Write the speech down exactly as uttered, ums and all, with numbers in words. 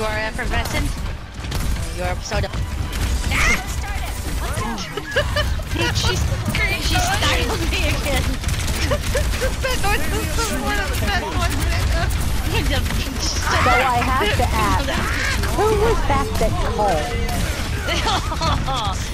are effervescent. You're so dumb. Dude, she's, she startled me again. That noise is one of the best ones. So I have to ask, who was that that called?